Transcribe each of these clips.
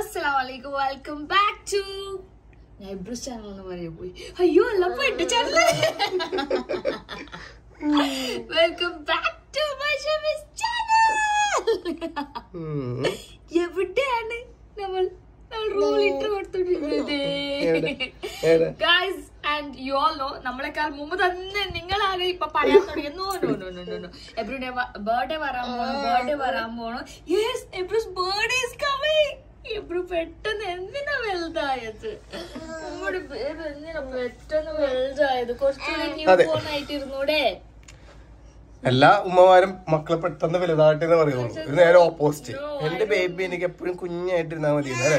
Assalamualaikum. Welcome back to Neighbors channel എന്ന് പറയാൻ പോയി. അയ്യോ അല്ല എന്റെ channel. Welcome back to my channel. എവിടെയാണ് നമ്മൾ റൂൾ ഇട്ട് കൊടുത്തിട്ടുണ്ട്? Guys, and you all know നമ്മളെക്കാൾ മുമ്പ് തന്നെ നിങ്ങളാണ് ഇപ്പൊ പറയാൻ തുടങ്ങിയെന്നോ. എബ്രുവിന്റെ ബർത്ത്ഡേ വരാൻ പോണു. Yes, Ebru's birthday is coming. Ebru പെട്ടെന്ന് എന്തിനാ വലുതായത്? നമ്മുടെ ബേബി എന്തിനാ പെട്ടെന്ന് വലുതായത്? കുറച്ചുകൂടി ന്യൂ ബോൺ ആയിട്ടിരുന്നൂടെ? എല്ലാ ഉമ്മമാരും മക്കളെ പെട്ടെന്ന് വലുതായിട്ട് പറയുള്ളൂ. ഇത് നേരെ ഓപ്പോസിറ്റ്. എന്റെ ബേബി എനിക്ക് എപ്പോഴും കുഞ്ഞായിട്ടിരുന്നാ മതി അല്ലേ?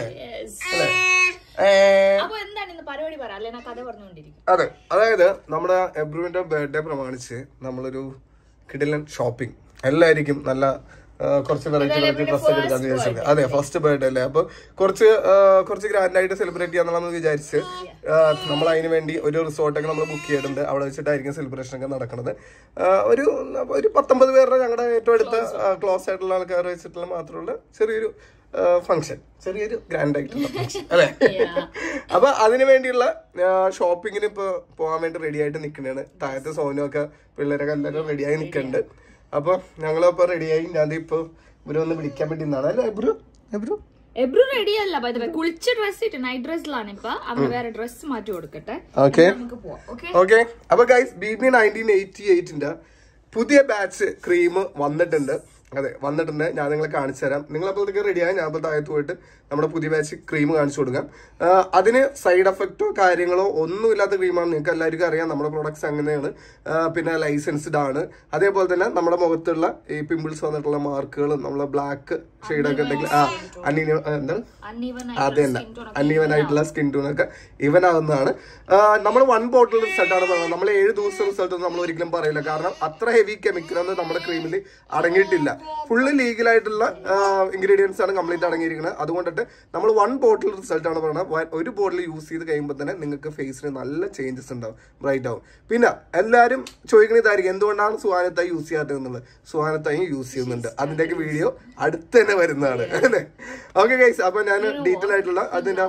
അപ്പൊ എന്താണ് ഇന്ന് പരിപാടി? പറ, അല്ലെ കഥ പറഞ്ഞുകൊണ്ടിരിക്കും. അതെ, അതായത് നമ്മുടെ എബ്രുവിന്റെ ബർത്ത്ഡേ പ്രമാണിച്ച് നമ്മളൊരു കിടിലൻ ഷോപ്പിംഗ് എല്ലായിരിക്കും. നല്ല കുറച്ച് വെറൈറ്റി ഡ്രസ് ഒക്കെ എടുക്കാന്ന് വിചാരിച്ചത്. അതെ, ഫസ്റ്റ് ബർത്ത്ഡേ അല്ലേ, അപ്പൊ കുറച്ച് ഗ്രാൻഡ് ആയിട്ട് സെലിബ്രേറ്റ് ചെയ്യാന്നുള്ളതെന്ന് വിചാരിച്ച് നമ്മൾ അതിന് വേണ്ടി ഒരു റിസോർട്ടൊക്കെ നമ്മൾ ബുക്ക് ചെയ്തിട്ടുണ്ട്. അവിടെ വെച്ചിട്ടായിരിക്കും സെലിബ്രേഷൻ ഒക്കെ നടക്കുന്നത്. ഒരു 19 പേരുടെ ഞങ്ങളുടെ ഏറ്റവും അടുത്ത ക്ലോസ് ആയിട്ടുള്ള ആൾക്കാർ വെച്ചിട്ടുള്ള മാത്രമുള്ള ചെറിയൊരു ഫംഗ്ഷൻ, ചെറിയൊരു ഗ്രാൻഡ് ആയിട്ടുള്ള ഫംഗ്ഷൻ അല്ലെ. അപ്പൊ അതിനു വേണ്ടിയുള്ള ഷോപ്പിങ്ങിന് ഇപ്പൊ പോകാൻ വേണ്ടി റെഡി ആയിട്ട് നിൽക്കുന്നതാണ്. താഴത്തെ സോനൊക്കെ പിള്ളേരൊക്കെ എല്ലാവരും റെഡിയായി നിൽക്കുന്നുണ്ട്. അപ്പൊ ഞങ്ങളിപ്പോ റെഡിയായി. ഞാൻ ഇപ്പൊ ഇവരൊന്ന് വിളിക്കാൻ വേണ്ടി നിന്നാണ് അല്ലെ. എബ്രു റെഡി അല്ല, ബൈ ദ വേ. കുളിച്ച് ഡ്രസ് ഇട്ട് നൈറ്റ് ഡ്രസ്സിലാണ് ഇപ്പൊ. അവര് വേറെ ഡ്രസ് മാറ്റി കൊടുക്കട്ടെ. ഓക്കെ. അപ്പൊ ഗൈസ്, BB 1988ന്റെ പുതിയ ബാച്ച് ക്രീം വന്നിട്ടുണ്ട്. അതെ, വന്നിട്ടുണ്ട്. ഞാൻ നിങ്ങളെ കാണിച്ചു തരാം. നിങ്ങളപ്പോഴത്തേക്ക് റെഡിയായി ഞാൻ അപ്പോൾ താഴത്ത് പോയിട്ട് നമ്മുടെ പുതിയ ബാച്ച് ക്രീം കാണിച്ചു കൊടുക്കാം. അതിന് സൈഡ് എഫക്റ്റോ കാര്യങ്ങളോ ഒന്നുമില്ലാത്ത ക്രീമാണ്. നിങ്ങൾക്ക് എല്ലാവർക്കും അറിയാം നമ്മുടെ പ്രൊഡക്ട്സ് അങ്ങനെയാണ്. പിന്നെ ലൈസൻസ്ഡ് ആണ്. അതേപോലെ തന്നെ നമ്മുടെ മുഖത്തുള്ള ഈ പിമ്പിൾസ് വന്നിട്ടുള്ള മാർക്കുകളും നമ്മളെ ബ്ലാക്ക് ഷെയ്ഡൊക്കെ ഉണ്ടെങ്കിൽ എന്താണ് അത് തന്നെ അൺഈവൻ ആയിട്ടുള്ള സ്കിൻ ടൂണൊക്കെ ഇവൻ ആവുന്നതാണ്. നമ്മൾ 1 ബോട്ടിൽ റിസൾട്ടാണ് പറയുന്നത്. നമ്മൾ 7 ദിവസം റിസൾട്ട് നമ്മൾ ഒരിക്കലും പറയില്ല. കാരണം അത്ര ഹെവി കെമിക്കലൊന്നും നമ്മുടെ ക്രീമിൽ അടങ്ങിയിട്ടില്ല. ഫുള്ള് ലീഗലായിട്ടുള്ള ഇൻഗ്രീഡിയൻസ് ആണ് കംപ്ലീറ്റ് അടങ്ങിയിരിക്കുന്നത്. അതുകൊണ്ടിട്ട് നമ്മൾ 1 ബോട്ടിൽ റിസൾട്ട് ആണ് പറയുന്നത്. ഒരു ബോട്ടിൽ യൂസ് ചെയ്ത് കഴിയുമ്പോൾ തന്നെ നിങ്ങൾക്ക് ഫേസിന് നല്ല ചേഞ്ചസ് ഉണ്ടാവും, ബ്രൈറ്റ് ആവും. പിന്നെ എല്ലാവരും ചോദിക്കുന്ന ഇതായിരിക്കും, എന്തുകൊണ്ടാണ് സുഹാനത്തായി യൂസ് ചെയ്യാത്തത് എന്നുള്ളത്. സുഹാനത്തായി യൂസ് ചെയ്യുന്നുണ്ട്. അതിന്റെയൊക്കെ വീഡിയോ അടുത്ത് തന്നെ വരുന്നതാണ് അല്ലേ. ഓക്കെ ഗൈസ്, അപ്പൊ ഞാൻ ഡീറ്റെയിൽ ആയിട്ടുള്ള അതിന്റെ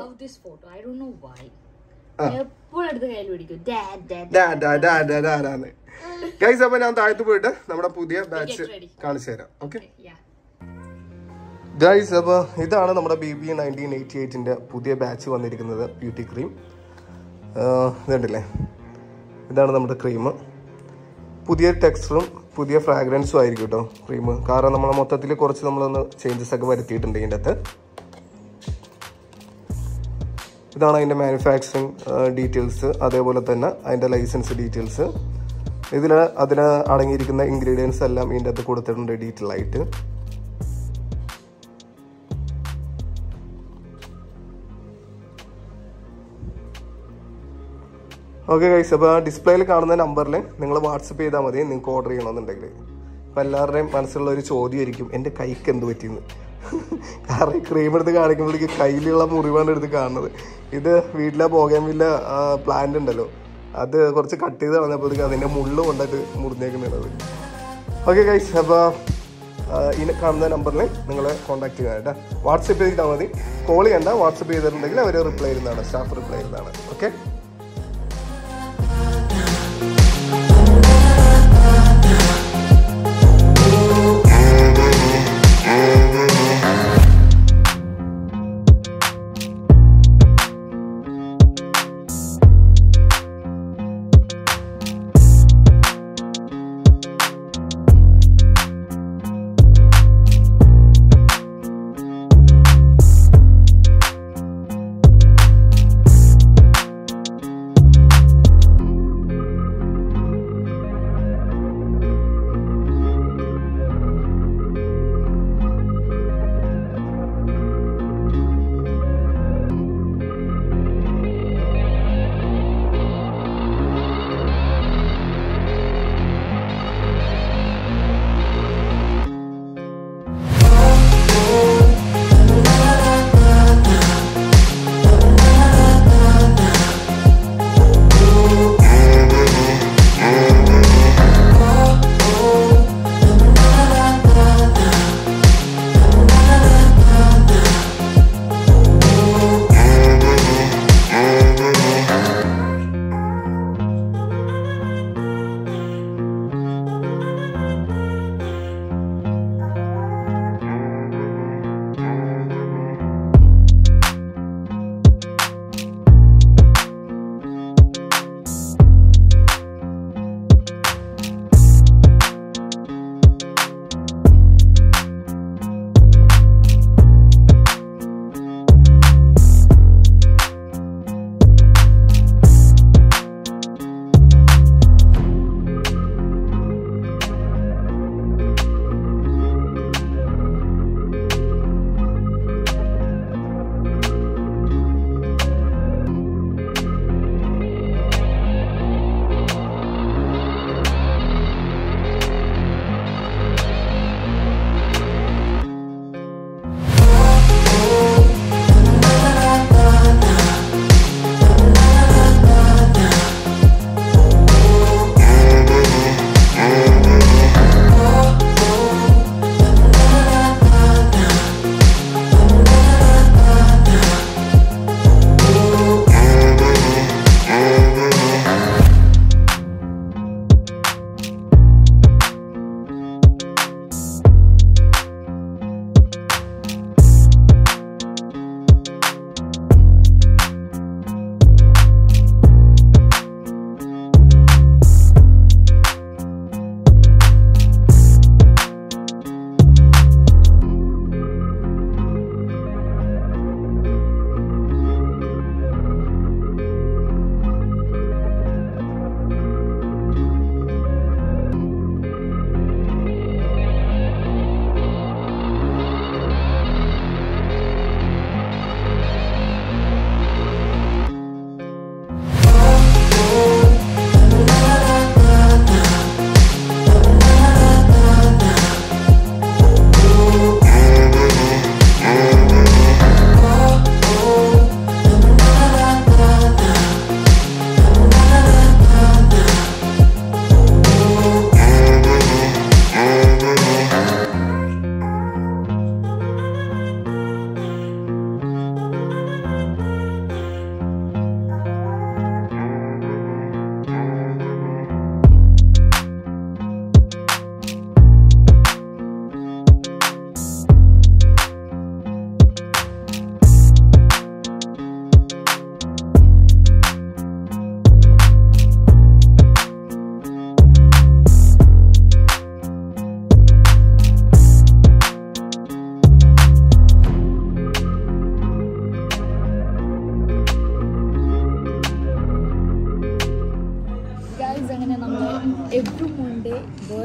ഗൈസ്, അപ്പൊ ഞാൻ താഴത്ത് പോയിട്ട് നമ്മുടെ പുതിയ ബാച്ച് കാണിച്ചു തരാം. ഓക്കെ ഗൈസ്, അപ്പോൾ ഇതാണ് നമ്മുടെ BB 1988ന്റെ പുതിയ ബാച്ച് വന്നിരിക്കുന്നത്. ബ്യൂട്ടി ക്രീം ഇതുണ്ടല്ലേ, ഇതാണ് നമ്മുടെ ക്രീം. പുതിയ ടെക്സ്ചറും പുതിയ ഫ്രാഗ്രൻസും ആയിരിക്കും കേട്ടോ ക്രീം. കാരണം നമ്മൾ മൊത്തത്തിൽ കുറച്ച് നമ്മളൊന്ന് ചേഞ്ചസ് ഒക്കെ വരുത്തിയിട്ടുണ്ട് ഇതിൻ്റെ അകത്ത്. ഇതാണ് അതിൻ്റെ മാനുഫാക്ചറിങ് ഡീറ്റെയിൽസ്, അതേപോലെ തന്നെ അതിൻ്റെ ലൈസൻസ് ഡീറ്റെയിൽസ്. അതിന് അടങ്ങിയിരിക്കുന്ന ഇൻഗ്രീഡിയൻസ് എല്ലാം ഇതിൻ്റെ അകത്ത് കൊടുത്തിട്ടുണ്ട് ഡീറ്റെയിൽ ആയിട്ട്. ഓക്കെ ഗൈസ്, അപ്പോൾ ഡിസ്പ്ലേയിൽ കാണുന്ന നമ്പറിൽ നിങ്ങൾ വാട്സപ്പ് ചെയ്താൽ മതി നിങ്ങൾക്ക് ഓർഡർ ചെയ്യണമെന്നുണ്ടെങ്കിൽ. അപ്പോൾ എല്ലാവരുടെയും മനസ്സിലുള്ള ഒരു ചോദ്യമായിരിക്കും, എൻ്റെ കൈക്ക് എന്ത് പറ്റിയെന്ന്. കാരണം ഈ ക്രീം എടുത്ത് കാണിക്കുമ്പോഴേക്ക് കയ്യിലുള്ള മുറിവാണ് എടുത്ത് കാണുന്നത്. ഇത് വീട്ടിലെ ബോഗൻവില്ല പ്ലാന്റ് ഉണ്ടല്ലോ, അത് കുറച്ച് കട്ട് ചെയ്ത് കളഞ്ഞപ്പോഴത്തേക്ക് അതിൻ്റെ മുള്ള് കൊണ്ടിട്ട് മുറിഞ്ഞേക്കുന്നത്. ഓക്കെ ഗൈസ്, അപ്പോൾ ഈ കാണുന്ന നമ്പറിൽ നിങ്ങൾ കോൺടാക്ട് ചെയ്യാൻ കേട്ടോ. വാട്സപ്പ് ചെയ്തിട്ടാൽ മതി, കോൾ ചെയ്യണ്ട. വാട്സപ്പ് ചെയ്തിട്ടുണ്ടെങ്കിൽ അവർ റിപ്ലൈ ചെയ്യുന്നതാണ്, സ്റ്റാഫ് റിപ്ലൈ ചെയ്യുന്നതാണ്. ഓക്കെ.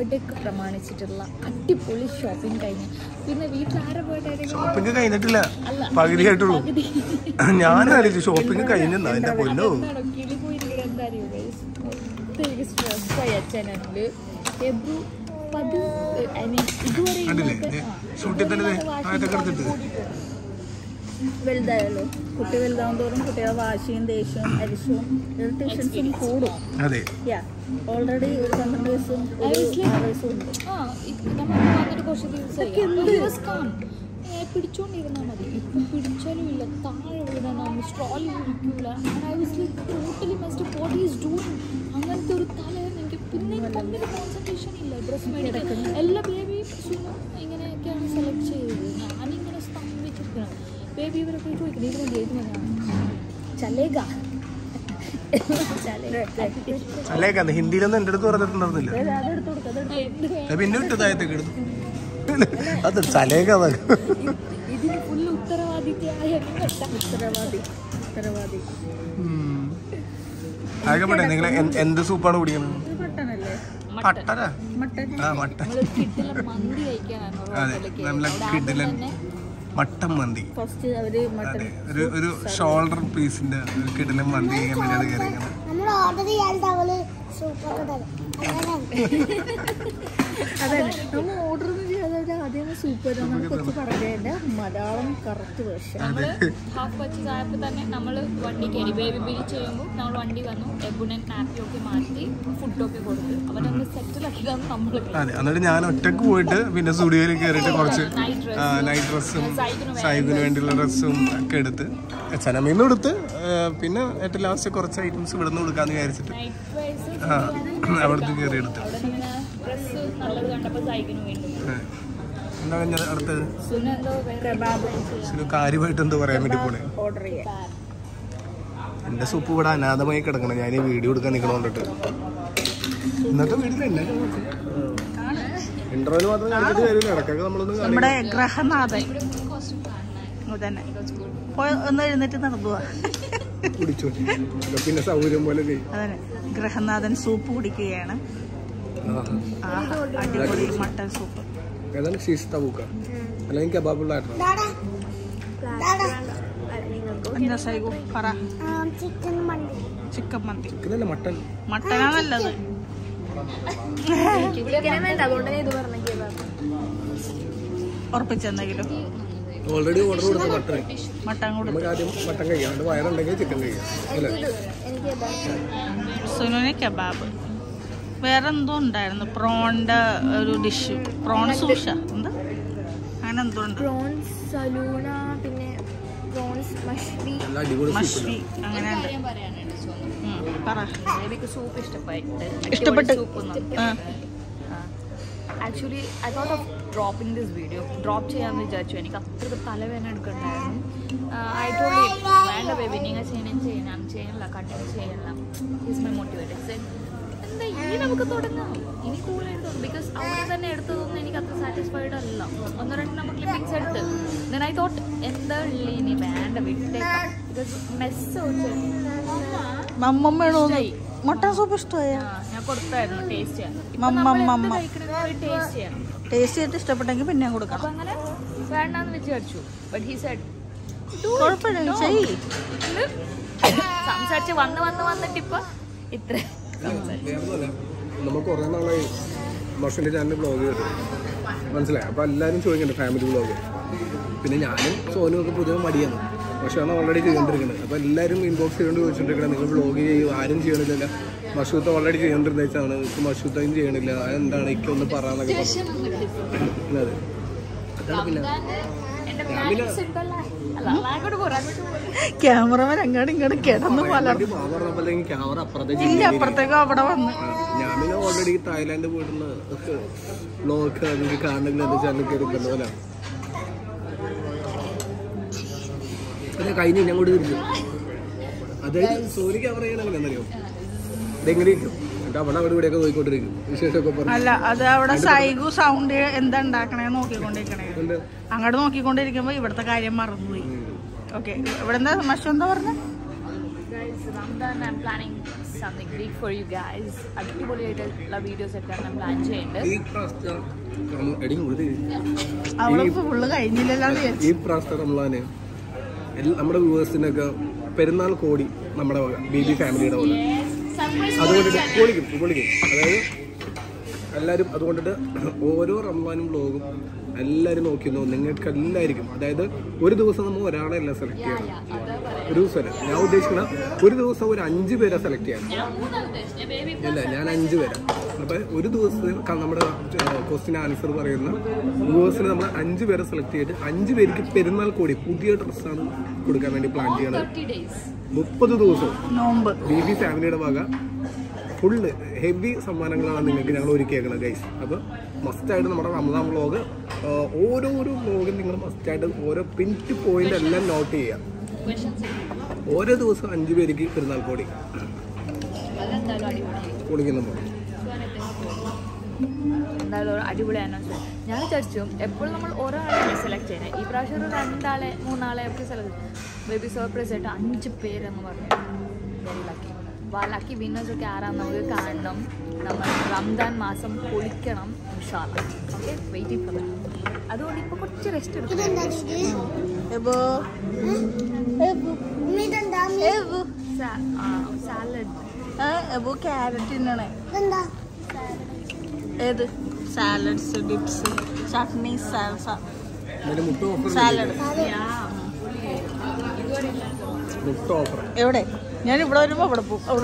ബർത്ത്ഡേ പ്രമാണിച്ചിട്ടുള്ള അടിപൊളി ഷോപ്പിംഗ് കഴിഞ്ഞു. പിന്നെ വീട്ടിലാരെ പോയിട്ട് ഷോപ്പിംഗ് കഴിഞ്ഞിട്ടില്ല, പകുതിയായിട്ടുള്ളൂ. ഞാൻ ഷോപ്പിംഗ് കഴിഞ്ഞെന്നാ എന്റെ പൊന്നോ. കിളി പോയിരിക്കുന്നത് എന്താ അറിയോ, ഒത്തിരി സ്ട്രെസ്സായി അച്ഛനാണെങ്കിൽ. വലുതായല്ലോ, കുട്ടി വലുതാവും തോറും കുട്ടിയുടെ വാശിയും ദേഷ്യവും അരിശവും ഇറിറ്റേഷൻസും കൂടും. ഓൾറെഡി ഒരു 12 വയസ്സും 6 വയസ്സും ഉണ്ട്. പിടിച്ചോണ്ടിരുന്നാൽ മതി. ഇപ്പം പിടിച്ചാലും ഇല്ല, താഴെ വീഴണം, സ്ട്രോളിൽ ഇരിക്കൂല. Totally must what is doing. അങ്ങനത്തെ ഒരു തലയാണ് എനിക്ക്. പിന്നെ ഒന്നിനും കോൺസെൻട്രേഷൻ ഇല്ല. ഡ്രസ് മേടിക്കാൻ എല്ലാ ബേബി ഇങ്ങനെയൊക്കെയാണ് സെലക്ട് ചെയ്തത്. ഞാനിങ്ങനെ സ്തംഭിച്ചിരിക്കണം. ബേബി ഇവരെ പോയി ചോദിക്കണം, ഇതിന് ഏത് മതിയാണ് ചലേഗ ചലേഗ. ഹിന്ദിയിലൊന്നും എന്റെ അടുത്ത് പറഞ്ഞിട്ടുണ്ടായിരുന്നില്ല. പിന്നെ വിട്ടതായത്തേക്ക് എടുത്തു അത് ചലേഗ. ഇതിന് ഫുള്ള് ഉത്തരവാദിത്വമായ ഉത്തരവാദി. ആകെ നിങ്ങൾ എന്ത് സൂപ്പാണ് കുടിക്കുന്നത്? മട്ടനാ? മട്ടൻ. അതെ, നല്ല കിടിലൻ മട്ടൻ മന്തി. ഒരു ഷോൾഡർ പീസിന്റെ കിടിലൻ മന്തി കഴിക്കാൻ വേണ്ടിയാണ് കയറിയത്. അതെ, നമ്മൾ ഓർഡർ ഒന്നും ചെയ്യാതെ ആദ്യം സൂപ്പർ കുറച്ച് പറഞ്ഞതിന്റെ Malayalam correct version. Half purchase ആയപ്പോൾ തന്നെ നമ്മൾ വണ്ടി കയറി. ബേബി ബിൽ ചെയ്യുമ്പോൾ നമ്മൾ വണ്ടി വന്നു, എബുനൻ നാപ്പിയൊക്കെ മാറ്റി ഫുഡൊക്കെ കൊടുത്ത് അവരൊന്ന് സെറ്റിലാക്കി തന്നു നമ്മൾ. അതെ, എന്നിട്ട് ഞാൻ ഒറ്റക്ക് പോയിട്ട് പിന്നെ സ്റ്റുഡിയോയിൽ കയറിയിട്ട് കുറച്ച് നൈറ്റ് ഡ്രസ്സും സൈബിന് വേണ്ടിയുള്ള ഡ്രസ്സും ഒക്കെ എടുത്ത് ചനമീന്ന് കൊടുത്ത് പിന്നെ ഏറ്റവും ലാസ്റ്റ് കുറച്ച് ഐറ്റംസ് ഇവിടെ നിന്ന് കൊടുക്കാന്ന് വിചാരിച്ചിട്ട് അവിടുത്തെ കയറി എടുത്ത്. എന്താണ് അടുത്തത്? കാര്യമായിട്ട് എന്തോ പറയാൻ വേണ്ടി പോണേ. എന്റെ സൂപ്പ് ഇവിടെ അനാഥമായി കിടക്കണം. ഞാൻ ഈ വീഡിയോ എടുക്കാൻ നിൽക്കണോണ്ടിട്ട് ഇന്നത്തെ വീട്ടിൽ തന്നെ ഇന്റർവ്യൂ മാത്രം കാണിച്ചിട്ട് കാര്യമില്ല. ഇടക്കൊക്കെ നമ്മളൊന്നും നമ്മുടെ ഗ്രഹനാഥൻ തന്നെ ഒന്ന് എഴുന്നേറ്റ് നടന്നു പിന്നെ സൗകര്യം പോലെ അതന്നെ. ഗ്രഹനാഥൻ സൂപ്പ് കുടിക്കുകയാണ്. അടിപൊളി മട്ടൻ സൂപ്പ്. ഏതാണ് ഫിഷ് തവൂക്ക അല്ലെങ്കിൽ കബാബുള്ള എന്താ സൈഗു പറ? ചിക്കൻ മന്തി. ചിക്കനല്ല, മട്ടൻ. മട്ടനാ നല്ലത്. ഉറപ്പിച്ചെന്തെങ്കിലും ഓൾറെഡി ഓർഡർ കൊടുത്ത മട്ടൻ കൊടുത്തു. നമുക്ക് ആദ്യം മട്ടൻ കഴിക്കാം, വയറുണ്ടെങ്കിൽ ചിക്കൻ കഴിക്കാം അല്ലേ? സുനുവിന് കബാബ്. വേറെ എന്തോ ഉണ്ടായിരുന്നു, പ്രോണിന്റെ ഒരു ഡിഷ്, പ്രോൺ സൂഷ എന്താ അങ്ങനെ എന്തോ ഉണ്ട്. പ്രോൺസ് സലൂണ, പിന്നെ പ്രോൺസ് മഷ്രി അങ്ങനെ ഉണ്ട്. സൂപ്പ് ഇഷ്ടപ്പെട്ടു. Actually I thought of dropping this video. Drop ചെയ്യാമെന്ന് വിചാരിച്ചു. എനിക്ക് അത്രയ്ക്ക് തലവേദന എടുക്കണ്ടായിരുന്നു. ഐ ടോൾഡ് വേണ്ട ബേബി, നിങ്ങൾ ചെയ്യണം ചെയ്യണില്ല, കണ്ടിന്യൂ ചെയ്യണില്ല. Is my motivated. എന്താ ഇനി നമുക്ക് തുടങ്ങാം, ഇനി കൂടുതലായിട്ട്. ബിക്കോസ് അവിടെ തന്നെ എടുത്തതൊന്നും എനിക്ക് അത്ര സാറ്റിസ്ഫൈഡ് അല്ല. 1-2 നമ്മൾ ക്ലിപ്പിങ്സ് എടുത്ത് ദെൻ ഐ തോട്ട് എന്താ ഉള്ളി ഇനി വേണ്ട വിട്ടേക്കാം. ബിക്കോസ് മെസ്സ് മട്ടൻ സൂപ്പ് ഇഷ്ടമായ ഞാൻ കൊടുത്തായിരുന്നു ടേസ്റ്റ് ചെയ്യാൻ. ടേസ്റ്റ് ചെയ്തിട്ട് ഇഷ്ടപ്പെട്ടെങ്കിൽ പിന്നെ കൊടുക്കാം. അപ്പൊ അങ്ങനെ വേണ്ടെന്ന് വിചാരിച്ചു. ബട്ട് ഹി സെഡ് കുഴപ്പമില്ല, സംസാരിച്ച് വന്നിട്ട് ഇപ്പൊ ഇത്ര നമ്മൾ കുറെ നാളായി മഷുവിന്റെ ചാനൽ ബ്ലോഗ് ചെയ്തിട്ട് മനസ്സിലായി. അപ്പൊ എല്ലാവരും ചോദിക്കുന്നുണ്ട് ഫാമിലി ബ്ലോഗ്. പിന്നെ ഞാനും സോനും ഒക്കെ പൊതുവെ മടിയാണ്, പക്ഷെ ആണ് ഓൾറെഡി ചെയ്തുകൊണ്ടിരിക്കുന്നത്. അപ്പോൾ എല്ലാവരും ഇൻബോക്സ് ചെയ്തുകൊണ്ട് ചോദിച്ചിട്ടിരിക്കുന്നത് നിങ്ങൾ ബ്ലോഗ് ചെയ്യും, ആരും ചെയ്യണില്ല. മഷൂത്ത ഓൾറെഡി ചെയ്തുകൊണ്ടിരുന്ന വെച്ചാണ്, ഇപ്പം മഷൂത്തയും ചെയ്യണില്ല, അതെന്താണ് എനിക്കൊന്ന് പറയാന്നൊക്കെ പറഞ്ഞു. അതെ, അതാണ്. പിന്നെ ക്യാമറമാൻ അങ്ങോട്ടും ഇങ്ങോട്ടും കിടന്നു ക്യാമറ അപ്പുറത്തേക്ക് അവിടെ വന്ന്. ഞാൻ പിന്നെ ഓൾറെഡി തായ്ലാൻഡ് പോയിട്ടുള്ള ബ്ലോഗ് അതിൽ കാണണമെങ്കിൽ എന്റെ ചാനൽ കയറിക്കല്ലോ അല്ല. അതെ, കഴിഞ്ഞ് ഞാൻ കൂടി തിരിച്ചു. അതായത് സോനി ക്യാമറ ചെയ്യണമെന്നറിയോ, ഇതെങ്ങനെ ഇരിക്കും അവിടെ അവിടെ ഇവിടെയൊക്കെ പോയിക്കൊണ്ടിരിക്കും, വിശേഷമൊക്കെ പറഞ്ഞു. അല്ല, അത് അവിടെ സൈഗു സൗണ്ട് എന്താ ഉണ്ടാക്കണേ നോക്കിക്കൊണ്ടിരിക്കണേ. അങ്ങോട്ട് നോക്കിക്കൊണ്ടിരിക്കുമ്പോ ഇവിടുത്തെ കാര്യം മറന്നുപോയി. ഓക്കെ, ഇവിടെ എന്താ മഷു എന്താ പറഞ്ഞ guys, Ramadan I'm planning something big for you guys. അടിപൊളിയായിട്ടുള്ള വീഡിയോസ് ഒക്കെ ഞാൻ പ്ലാൻ ചെയ്യുന്നുണ്ട്. ഈ പ്രാവശ്യത്തെ റംസാന് നമ്മുടെ വ്യൂവേഴ്സിനൊക്കെ പെരുന്നാൾ കോടി നമ്മുടെ ബേബി ഫാമിലിയുടെ പോലെ അതുകൊണ്ടിട്ട് പൊളിക്കും. അതായത് എല്ലാവരും അതുകൊണ്ടിട്ട് ഓരോ റംസാനും വ്ലോഗും എല്ലാവരും നോക്കിയിരുന്നു. നിങ്ങൾക്ക് എല്ലാവർക്കും അതായത് ഒരു ദിവസം നമ്മൾ ഒരാളെ അല്ല സെലക്ട് ചെയ്യണം. ഒരു ദിവസമല്ല, ഞാൻ ഉദ്ദേശിക്കുന്ന ഒരു ദിവസം ഒരു 5 പേരെ സെലക്ട് ചെയ്യണം. ഇല്ല, ഞാൻ 5 പേരെ. അപ്പൊ ഒരു ദിവസം നമ്മുടെ ക്വസ്റ്റ്യൻ ആൻസർ പറയുന്ന വ്യൂവേഴ്സിന് നമ്മൾ 5 പേരെ സെലക്ട് ചെയ്തിട്ട് 5 പേർക്ക് പെരുന്നാൾ കൂടി പുതിയ ഡ്രസ്സാണ് കൊടുക്കാൻ വേണ്ടി പ്ലാൻ ചെയ്യണത്. 30 ദിവസം ബേബി ഫാമിലിയുടെ വക ഫുള്ള് ഹെവി സമ്മാനങ്ങളാണ് നിങ്ങൾക്ക് ഞങ്ങൾ ഒരുക്കിയേക്കുന്നത് ഗൈസ്. അപ്പോൾ മസ്റ്റായിട്ട് നമ്മുടെ റമദാൻ വ്ളോഗ് ഓരോരോ വ്ളോഗും നിങ്ങൾ മസ്റ്റായിട്ട് ഓരോ പിൻറ്റ് പോയിന്റ് എല്ലാം നോട്ട് ചെയ്യാം. ഓരോ ദിവസം 5 പേർക്ക് പെരുന്നാൾ കോടി പൊളിക്കുന്നുണ്ടോ? എന്തായാലും അടിപൊളി അനൗൺസ്മെന്റ്. ഞാൻ വിചാരിച്ചു എപ്പോഴും നമ്മൾ ഒരാളെ സെലക്ട് ചെയ്യണേ. ഈ പ്രാവശ്യം ഒരു 2 3 ഒക്കെ സെലക്ട് ബേബി സർപ്രൈസ് ആയിട്ട് 5 പേരെന്ന് പറഞ്ഞു. Very lucky. ലക്കി വിന്നേഴ്സൊക്കെ ആരാന്ന് നമുക്ക് കാണണം. നമ്മൾ റംസാൻ മാസം പൊളിക്കണം ഇൻഷാല്ലാ. Okay, waiting for that. അതുകൊണ്ട് ഇപ്പോൾ കുറച്ച് റെസ്റ്റ് എടുക്കും. സാലഡ് ക്യാരറ്റ് ഏത് സാലഡ്സ് ഡിപ്സ് ചട്നി സാലഡ് എവിടെ ഞാൻ ഇവിടെ വരുമ്പോ അവിടെ പോകും. അവിടെ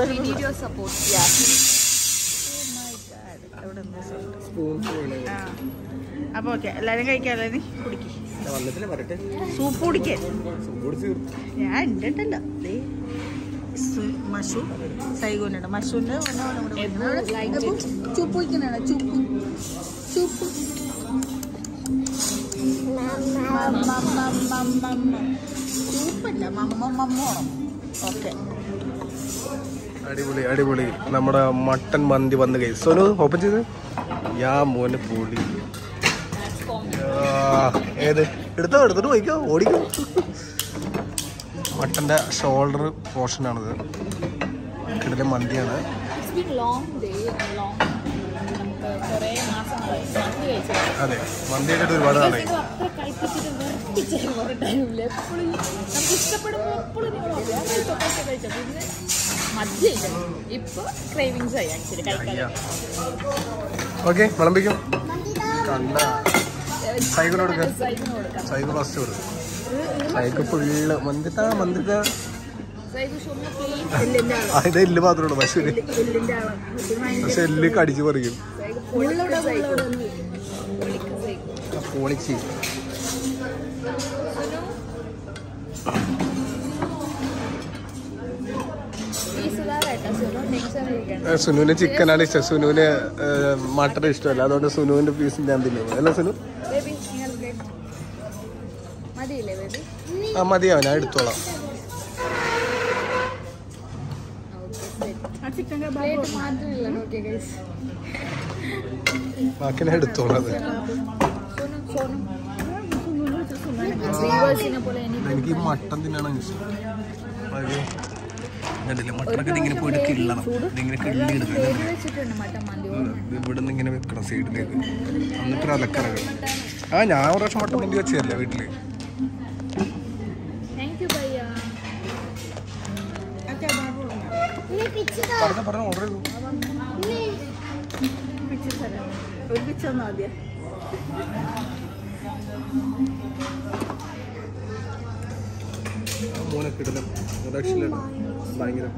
അപ്പൊ ഓക്കെ, എല്ലാരും കഴിക്കാല്ലേ? നീ കുടിക്ക്, സൂപ്പ് കുടിക്കേ. ഞാൻ ഉണ്ടല്ലോ മഷു സൈഗോനുണ്ട്. മഷുവിന്റെ ചുപ്പ് വയ്ക്കുന്നാണ്. ചുപ്പ് ചൂപ്പല്ല, മമ്മോണം. ഓക്കെ, അടിപൊളി. നമ്മുടെ മട്ടൻ മന്തി വന്ന് കഴിച്ചു. സോനു ഓപ്പൺ ചെയ്ത് മോനെ പൊളി. ഏത് എടുത്തിട്ട് പോയിക്കോ, ഓടിക്കോ. മട്ടൻ്റെ ഷോൾഡർ പോർഷനാണിത്. കിടല മന്തിയാണ്. അതെ, മന്തി ആയിട്ട് ഒരുപാട് നാളായി. ഓക്കെ, വിളമ്പിക്കും. കണ്ട സൈക്കിൾ കൊടുക്കാം. സൈക്കിൾ ഫസ്റ്റ് കൊടുക്കും. സൈക്കിൾ ഫുള്ള് മന്തിട്ടാ. അതിന്റെ എല്ല് മാത്രമേ ഉള്ളൂ. പക്ഷെ എല്ല് കടിച്ചു പറിക്കും. പൊളിച്ച് സുനുവിന് ചിക്കനാണ് ഇഷ്ടം. സുനുവിന് മട്ടൺ ഇഷ്ടമല്ല. അതുകൊണ്ട് സുനുവിന്റെ പീസ് ഞാൻ തിന്നുന്നു. അല്ല സുനു? ആ മതിയാവും, ഞാൻ എടുത്തോളാം. ബാക്കി ഞാൻ എടുത്തോളാം. എനിക്ക് ഈ മട്ടൻ തിന്നാണ് ഇഷ്ടം. മട്ടനൊക്കെ ഇങ്ങനെ പോയിട്ട് കിള്ളണം. ഇതിങ്ങനെ കിള്ളി എടുക്കണം. ഇവിടെ നിന്ന് ഇങ്ങനെ വെക്കണം സൈഡിലേക്ക്. എന്നിട്ട് അലക്കറക്കണം. ഞാൻ ഒരു പ്രാവശ്യം മട്ടൻ മന്തി വെച്ചതല്ല വീട്ടില്. പറഞ്ഞ ഓർഡർ ചെയ്തു. മോനെ കിടലം രക്ഷയില്ല. ഭയങ്കര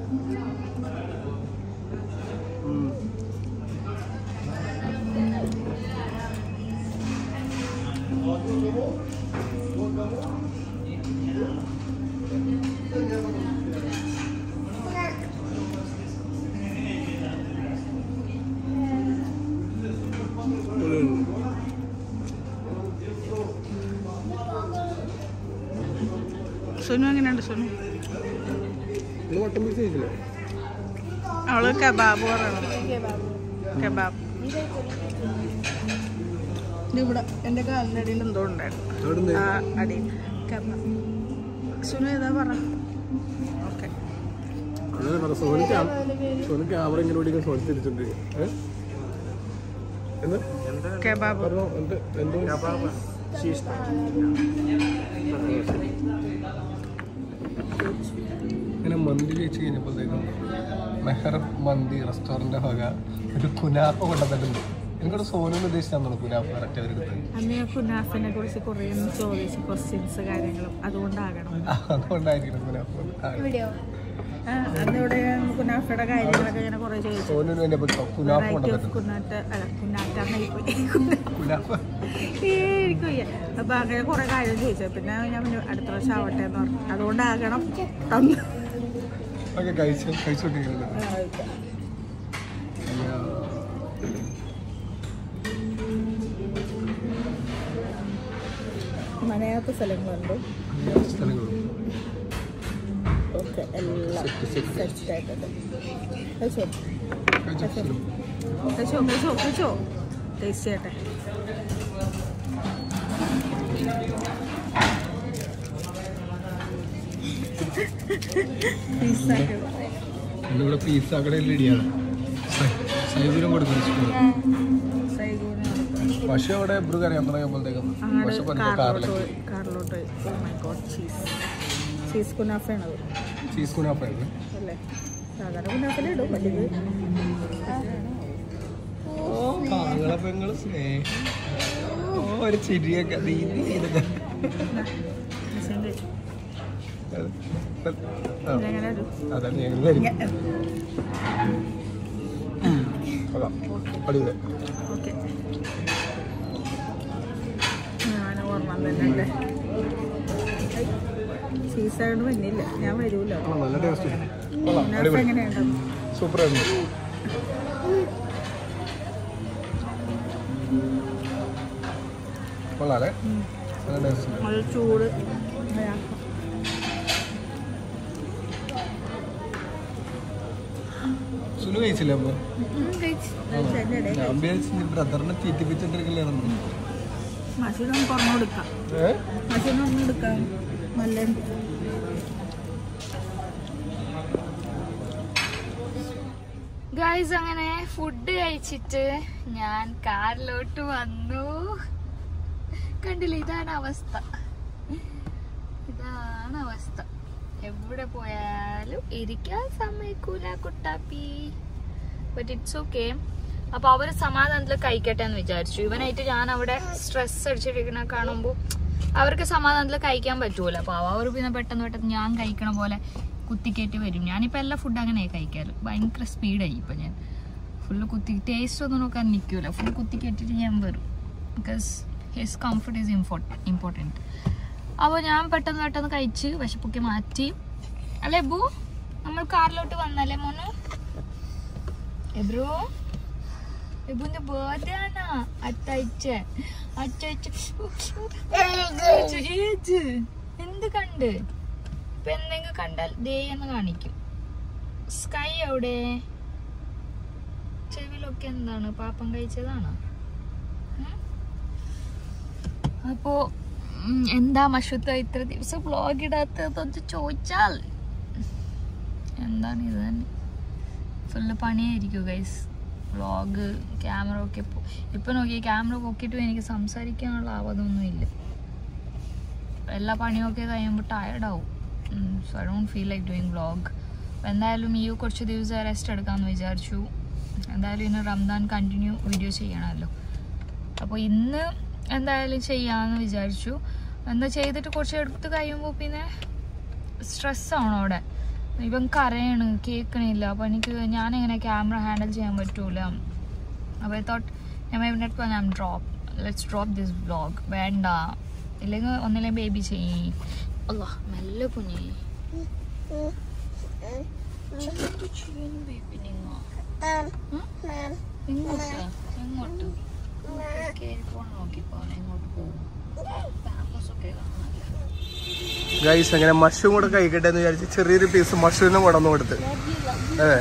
സുനു എങ്ങനെയുണ്ട്? സുനു മട്ടൻ പീസ് കഴിച്ചില്ലേ? അവള് കബാബ് പറയണം. കബാബ് ഇവിടെ എൻ്റെ കാലിൻ്റെ അടിയിൽ എന്തോ ഉണ്ടായിരുന്നു. ആ അടിയിൽ കബാബ്. സുനു ഏതാ പറ? ഓക്കെ, സോനു ക്യാമറ ഇങ്ങനെ ഓടിക്കാൻ സോനു തിരിച്ചോണ്ടിരിക്കും. ഇങ്ങനെ മന്തി കഴിച്ച് കഴിഞ്ഞപ്പോഴത്തേക്കും മെഹർ മന്തി റെസ്റ്റോറന്റ് വക ഒരു കുനാഫ കൊണ്ടുവന്നിട്ടുണ്ട്. എനിക്കോട് സോനു ഉദ്ദേശിച്ചാണ് കുനാഫ കറക്റ്റ് അവരെടുത്തത്. അന്ന് കുനാഫിനെ കുറിച്ച് കുറേ ചോദിച്ചു ക്വസ്റ്റ്യൻസ് കാര്യങ്ങളും അതുകൊണ്ടാകണം. അതുകൊണ്ടായിരിക്കണം കുനാഫ. അതിവിടെ കുനാഫയുടെ കാര്യങ്ങളൊക്കെ ഇങ്ങനെ കുറേ ചോദിച്ചു. സോനുവിന് വേണ്ടി കുനാഫ കൊണ്ടുവന്നിട്ടുണ്ട്. എനിക്കയ്യ അപ്പൊ അങ്ങനെ കുറെ കാര്യം ചോദിച്ചു. പിന്നെ ഞാൻ അടുത്ത പ്രാവശ്യം ആവട്ടെ എന്ന് പറഞ്ഞു. അതുകൊണ്ടാകണം തന്നു. മനയാത്ത സ്ഥലങ്ങളുണ്ട്. ഓക്കെ എല്ലാം സെറ്റായിട്ടുണ്ട്. കഴിച്ചോ ടേസ്റ്റ് ചെയ്യട്ടെ. പിസ്സ കടയിൽ റെഡിയാണ്. സൈബൂരം കൊടുക്കുന്നു. പക്ഷെ അവിടെ എബ്രു കറിയാൻ തുടങ്ങിയപ്പോഴത്തേക്കും കാറിലോട്ട് ചീസ് കുനാഫയാണത്. ചീസ് കുനാഫയാണ് അല്ലേ? സാധാരണ കുനാഫയിലിടും. വലിയത് പെങ്ങള് ഒരു ചിരിയൊക്കെ അതാണ് അടിപൊളി. ഞാൻ ഓർമ്മ തന്നെ ചീസായോണ്ട് വന്നില്ല. ഞാൻ വരൂല്ലോ. നല്ല ടേസ്റ്റ്. എങ്ങനെയുണ്ടോ? സൂപ്പർ ആയിരുന്നു. കൊള്ളാല്ലേ? നല്ല ടേസ്റ്റ്. അത് ചൂട് സുലു കഴിച്ചില്ല. അപ്പൊ ഞാൻ വിചാരിച്ചു ബ്രദറിനെ തീറ്റിപ്പിച്ചിട്ടിരിക്കില്ലായിരുന്നു. മഷീനും പറഞ്ഞു കൊടുക്കാം. നല്ല ഗൈസ് അങ്ങനെ ഫുഡ് കഴിച്ചിട്ട് ഞാൻ കാറിലോട്ട് വന്നു. കണ്ടില്ല, ഇതാണ് അവസ്ഥ. എവിടെ പോയാലും ഇരിക്കാൻ സമ്മതിക്കൂല കുട്ടാപ്പി. But it's okay. അപ്പൊ അവര് സമാധാനത്തിൽ കഴിക്കട്ടെ എന്ന് വിചാരിച്ചു. ഇവനായിട്ട് ഞാൻ അവിടെ സ്ട്രെസ് അടിച്ചിരിക്കണ കാണുമ്പോ അവർക്ക് സമാധാനത്തിൽ കഴിക്കാൻ പറ്റൂല. അപ്പൊ അവർ പിന്നെ പെട്ടെന്ന് ഞാൻ കഴിക്കണ പോലെ കുത്തിക്കേറ്റി വരും. ഞാനിപ്പോൾ എല്ലാ ഫുഡ് അങ്ങനെയായി കഴിക്കാറ്. ഭയങ്കര സ്പീഡായി ഇപ്പം. ഞാൻ ഫുള്ള് ടേസ്റ്റ് ഒന്നും നോക്കാൻ നിൽക്കൂല. ഫുൾ കുത്തിക്കേറ്റിട്ട് ഞാൻ വരും. Because his comfort is important. അപ്പോൾ ഞാൻ പെട്ടെന്ന് കഴിച്ച് വിശപ്പൊക്കെ മാറ്റി. അല്ലേ എബു? നമ്മൾ കാറിലോട്ട് വന്നല്ലേ മോന്? എബുവിന്റെ ബർത്ത്ഡേ ആണ് അറ്റാഴ്ച. എന്ത് കണ്ട് ഇപ്പൊ എന്തെങ്കിലും കണ്ടാൽ ദേ എന്ന് കാണിക്കും. സ്കൈ എവിടെ? ചെവിലൊക്കെ എന്താണ്? പാപ്പം കഴിച്ചതാണോ? അപ്പോ എന്താ മഷുത്ത ഇത്ര ദിവസം വ്ലോഗ് ഇടാത്തതെന്ന് ചോദിച്ചാൽ എന്താണ്, ഇത് തന്നെ ഫുള്ള് പണിയായിരിക്കും ഗൈസ്. വ്ലോഗ് ക്യാമറ ഒക്കെ ഇപ്പൊ നോക്കിയാൽ ക്യാമറ പൊക്കിയിട്ടും എനിക്ക് സംസാരിക്കാനുള്ള ആവതൊന്നുമില്ല. എല്ലാ പണിയൊക്കെ കഴിയുമ്പോൾ ടയർഡാവും. So I don't feel like doing vlog. എന്തായാലും ഈ കുറച്ച് ദിവസം റെസ്റ്റ് എടുക്കാമെന്ന് വിചാരിച്ചു. എന്തായാലും ഇന്ന് റംദാൻ കണ്ടിന്യൂ വീഡിയോ ചെയ്യണമല്ലോ. അപ്പോൾ ഇന്ന് എന്തായാലും ചെയ്യാമെന്ന് വിചാരിച്ചു. എന്താ ചെയ്തിട്ട് കുറച്ച് എടുത്ത് കഴിയുമ്പോൾ പിന്നെ സ്ട്രെസ്സാണ് അവിടെ. ഇവൻ കരയാണ്, കേൾക്കണില്ല. അപ്പോൾ ഞാനെങ്ങനെ ക്യാമറ ഹാൻഡിൽ ചെയ്യാൻ പറ്റൂല. അപ്പോൾ I thought let's drop this vlog. വേണ്ട, ഇല്ലെങ്കിൽ ഒന്നില്ലേ ബേബി ചെയ്യ്. അല്ലാ മെല്ലെ കുഞ്ഞേ. എങ്ങോട്ട് നോക്കിപ്പോ എങ്ങോട്ട് പോകും? പാമ്പസൊക്കെ കാണാനില്ല. ഗൈസ് അങ്ങനെ മഷ്റൂം കൂടെ കഴിക്കട്ടെ എന്ന് വിചാരിച്ച് ചെറിയൊരു പീസ് മഷ്റൂമിനും കൊണ്ടു കൊടുത്ത്. അതെ,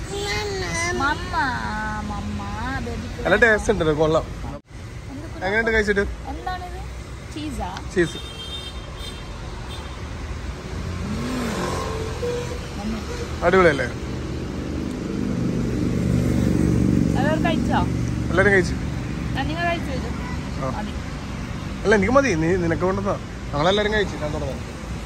നല്ല ടേസ്റ്റ് ഉണ്ടല്ലോ, കൊള്ളാം. എങ്ങനെയുണ്ട് കഴിച്ചിട്ട്? ചീസ് അടിപൊളിയല്ലേ? എല്ലാരും കഴിച്ചു. അല്ല എനിക്ക് മതി, നീ നിനക്ക് കൊണ്ടതാ. ഞങ്ങളെല്ലാരും കഴിച്ചു. ഞാൻ തുടങ്ങാം.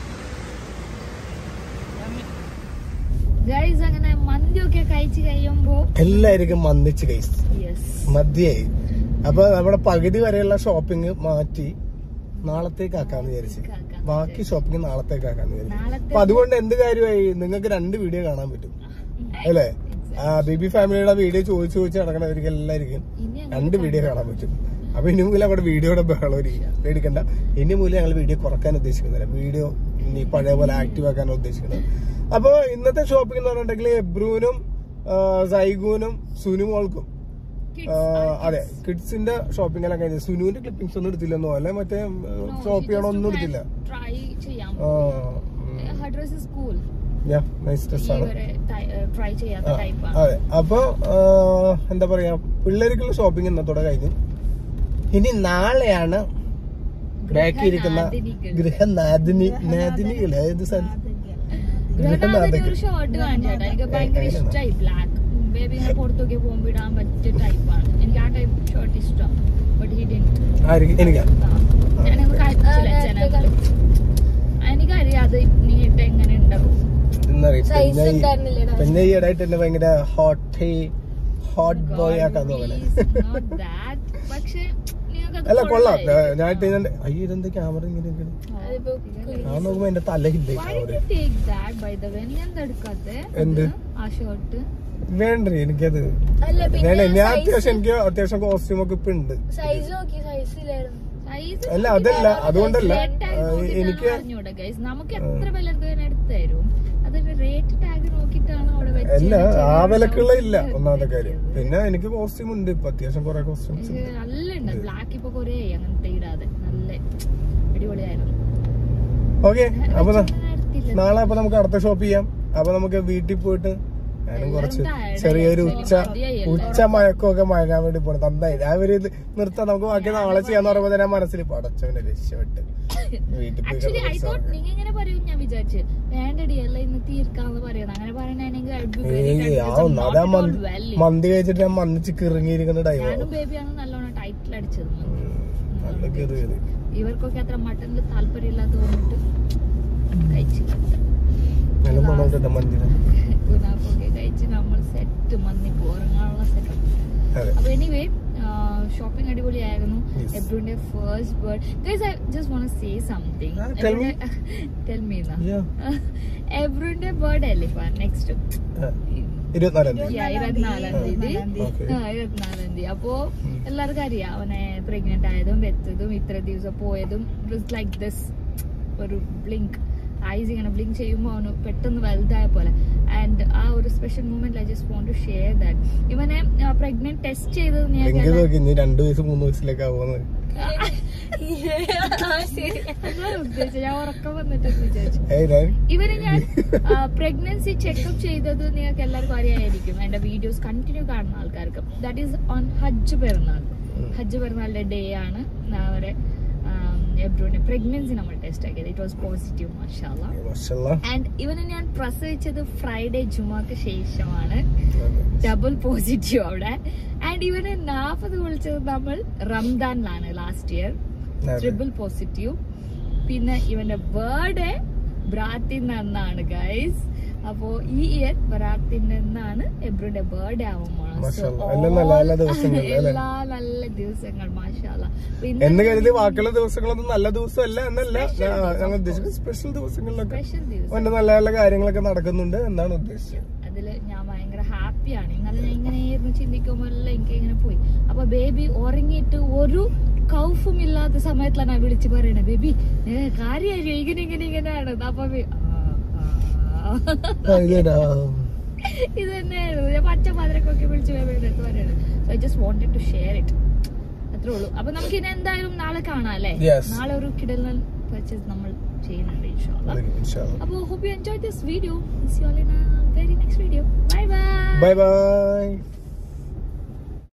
അങ്ങനെ മന്തിയൊക്കെ കഴിച്ച് കഴിയുമ്പോ എല്ലാവർക്കും മന്ദിച്ച് കഴിച്ചു, മതിയായി. അപ്പൊ നമ്മുടെ പകുതി വരെയുള്ള ഷോപ്പിംഗ് മാറ്റി നാളത്തേക്കാക്കാന്ന് വിചാരിച്ചു. ബാക്കി ഷോപ്പിംഗ് നാളത്തേക്കാക്കാന്ന് വിചാരിച്ചു. അപ്പൊ അതുകൊണ്ട് എന്ത് കാര്യമായി, നിങ്ങൾക്ക് 2 വീഡിയോ കാണാൻ പറ്റും അല്ലേ? ബേബി ഫാമിലിയുടെ വീഡിയോ ചോദിച്ച് നടക്കണവർക്ക് എല്ലാവർക്കും 2 വീഡിയോ കാണാൻ പറ്റും. അപ്പൊ ഇനി മൂലം അവിടെ വീഡിയോയുടെ ബഹളം പേടിക്കണ്ട. ഇനി മൂലം ഞങ്ങൾ വീഡിയോ കുറക്കാൻ ഉദ്ദേശിക്കുന്നില്ല, വീഡിയോ ഇനി പഴയ പോലെ ആക്റ്റീവ് ആക്കാനാണ് ഉദ്ദേശിക്കുന്നത്. അപ്പൊ ഇന്നത്തെ ഷോപ്പിംഗ് എന്ന് പറഞ്ഞിട്ടുണ്ടെങ്കിൽ എബ്രൂനും സൈഗൂനും സുനുമോൾക്കും, അതെ കിഡ്സിന്റെ ഷോപ്പിംഗ് എല്ലാം കഴിഞ്ഞു. സുനുവിന്റെ ക്ലിപ്പിംഗ്സ് ഒന്നും എടുത്തില്ലെന്നോ അല്ലെ മറ്റേ ഷോപ്പ് ചെയ്യണോ ഒന്നും എടുത്തില്ല. അതെ അപ്പൊ എന്താ പറയാ, പിള്ളേർക്കുള്ള ഷോപ്പിംഗ് ഇന്നത്തോടെ കഴിഞ്ഞു. ഇനി നാളെയാണ് ബാക്കി ഇരിക്കുന്ന ഗൃഹനാദിനികൾ. ഏത് സ്ഥലം? ഷോർട്ട് കാണിച്ചേട്ടാ, എനിക്ക് ഭയങ്കര ഇഷ്ടമായി. ബ്ലാക്ക് ബേബി ഇങ്ങനെ പുറത്തൊക്കെ പോകുമ്പോ ഇടാൻ പറ്റിയ ടൈപ്പാണ്. എനിക്ക് ആ ടൈപ്പ് ഷോർട്ട് ഇഷ്ടം. But he didn't. എനിക്കറിയാം അത് നീ ഇട്ട എങ്ങനെ ഉണ്ടാവും. പിന്നെ ഈ ഇടായിട്ട് തന്നെ ഭയങ്കര ഹോട്ട് ബോയ് ആക്കാൻ തോന്നല്ലേ? പക്ഷെ അല്ല കൊള്ളാം. ഞാൻ അയ്യോ ഇതെന്താ ക്യാമറ ഇങ്ങനെ ഞാൻ നോക്കുമ്പോ എന്റെ തലയില്ലേ എന്ത് വേണ്ട. എനിക്കത് ഞാൻ അത്യാവശ്യം കോസ്റ്റ്യൂം ഒക്കെ ഇപ്പൊ ഉണ്ട്. അല്ല അതല്ല, അതുകൊണ്ടല്ല എനിക്ക് നമുക്ക് എത്ര വില എടുത്തരും, അതിന്റെ റേറ്റ് ടാഗ് നോക്കിട്ടാണ് അവിടെ. അല്ല ആ വിലക്കുള്ള ഇല്ല ഒന്നാമത്തെ കാര്യം. പിന്നെ എനിക്ക് കോസ്റ്റ്യൂം ഉണ്ട് ഇപ്പൊ, അത്യാവശ്യം കുറെ കോസ്റ്റ്യൂംസ് നല്ല ഉണ്ട്. ബ്ലാക്ക് ഇപ്പൊ കൊറേ അങ്ങനത്തെ ഇടാതെ നല്ല അടിപൊളിയായിരുന്നു. ഓക്കെ അപ്പൊ നാളെ അപ്പൊ നമുക്ക് അടുത്ത ഷോപ്പ് ചെയ്യാം. അപ്പൊ നമുക്ക് വീട്ടിൽ പോയിട്ട് ഞാനും കുറച്ച് ചെറിയൊരു ഉച്ച മയക്കമൊക്കെ മയങ്ങാൻ വേണ്ടി പോണം. നന്നായി രാവിലെ ഇത് നിർത്താം, നമുക്ക് ബാക്കി നാളെ ചെയ്യാന്ന് പറയുമ്പോ തന്നെ മനസ്സിൽ പടച്ചവനെ രക്ഷപ്പെട്ട് വീട്ടിൽ പോയി. ഞാൻ വിചാരിച്ചു വേണ്ടടി എല്ലാം ഇന്ന് തീർക്കാന്ന് പറയുന്നത്. അങ്ങനെ മന്തി കഴിച്ചിട്ട് ഞാൻ മന്ദിച്ച് കിറങ്ങിയിരിക്കുന്ന ടൈമാണ്. ബേബിയാണ് നല്ലോണം ടൈറ്റിൽ അടിച്ചത്. ഇവർക്കൊക്കെ അത്ര മട്ടനിൽ താല്പര്യം ഇല്ലാത്ത തോന്നിട്ട് കഴിച്ചില്ല. കഴിച്ച് നമ്മൾ സെറ്റ് മന്തിക്ക് ഉറങ്ങാനുള്ള സെറ്റ്. അപ്പൊ എനിവേ ഷോപ്പിംഗ് അടിപൊളിയായിരുന്നു. എബ്രുവിന്റെ first birthday. Guys I just want to say something. Tell me നാ. എബ്രുവിന്റെ ബർത്ത്ഡേ അല്ലേ ഇപ്പൊ നെക്സ്റ്റ് 24 തീയതി. അപ്പോ എല്ലാവർക്കും അറിയാം അവനെ പ്രഗ്നന്റ് ആയതും എത്തതും ഇത്ര ദിവസം പോയതും. ഇറ്റ് ലൈക്ക് ദിസ് ഒരു ബ്ലിങ്ക് ഐസ് ഇങ്ങനെ ബ്ലിങ്ക് ചെയ്യുമ്പോൾ അവന് പെട്ടെന്ന് വലുതായ പോലെ. ആൻഡ് ആ ഒരു special moment I just want to share that. ഇവനെ പ്രഗ്നന്റ് ടെസ്റ്റ് ചെയ്തത് ഞാൻ 2 വയസ്സ് 3 വയസ്സിലേക്ക് ഉദ്ദേശിച്ചു. ഞാൻ ഉറക്കം വന്നിട്ട് വിചാരിച്ചു. ഇവനെ ഞാൻ പ്രഗ്നൻസി ചെക്കപ്പ് ചെയ്തത് നിങ്ങൾക്ക് എല്ലാവർക്കും അറിയായിരിക്കും, എന്റെ വീഡിയോസ് കണ്ടിന്യൂ കാണുന്ന ആൾക്കാർക്ക്. ദാറ്റ് ഈസ് ഓൺ ഹജ്ജ് പെരുന്നാൾ. ഹജ്ജ് പെരുന്നാളിന്റെ ഡേ ആണ് അവരെ എബ്രുവിന്റെ പ്രഗ്നൻസി നമ്മൾ ടെസ്റ്റ് ആക്കിയത്. ഇറ്റ് വാസ് പോസിറ്റീവ് മാഷാഅല്ലാഹ്. ആൻഡ് ഇവനെ ഞാൻ പ്രസവിച്ചത് ഫ്രൈഡേ ജുമാക്ക് ശേഷമാണ്. ഡബിൾ പോസിറ്റീവ് അവിടെ. ആൻഡ് ഇവനെ 40 വിളിച്ചത് നമ്മൾ റംദാനിലാണ് ലാസ്റ്റ് ഇയർ. Triple positive. പിന്നെ ഇവന്റെ ബർത്ത്ഡേ ബറാത്തിന്റെ അന്നാണ് ഗൈസ്. അപ്പോ ഈ ഇയർ ബറാത്തിന്റെ അന്നാണ് എബ്രുവിന്റെ ബർത്ത്ഡേ ആവുമ്പോൾ. എല്ലാ നല്ല ദിവസങ്ങൾ മാഷാഅല്ലാഹ്. എന്ന് കരുതി ബാക്കിയുള്ള ദിവസങ്ങളൊന്നും നല്ല ദിവസമല്ല എന്നല്ല ഞങ്ങൾ ഉദ്ദേശിച്ചത്. സ്പെഷ്യൽ ദിവസങ്ങളിലൊക്കെ നല്ല നല്ല കാര്യങ്ങളൊക്കെ നടക്കുന്നുണ്ട് എന്നാണ് ഉദ്ദേശിച്ചത്. അതില് ഞാൻ ഭയങ്കര ഹാപ്പിയാണ്. ഇന്നലെ ഞാൻ ഇങ്ങനെയായിരുന്നു ചിന്തിക്കുമ്പോൾ എല്ലാം എനിക്ക് ഇങ്ങനെ പോയി. അപ്പൊ ബേബി ഉറങ്ങിയിട്ട് ഒരു കൗഫും ഇല്ലാത്ത സമയത്തിലാണ് ഞാൻ വിളിച്ച് പറയണേ, ബേബി കാര്യമായിരിക്കും ഇങ്ങനെയാണ്. അപ്പൊ ഇത് തന്നെയായിരുന്നു ഞാൻ പച്ച പതിരക്കൊക്കെ വിളിച്ച് ബേബിയുടെ അടുത്ത് പറയണത്. So I just wanted to share it. അത്രേ ഉള്ളൂ. അപ്പൊ നമുക്ക് ഇനി എന്തായാലും നാളെ കാണാം അല്ലേ? നാളെ ഒരു കിടലൻ പർച്ചേസ് നമ്മൾ ചെയ്യുന്നുണ്ട് ഇൻഷാല്ലാഹ്. അപ്പൊ hope you enjoyed this video. See you all in a very next video. Bye bye. Bye bye.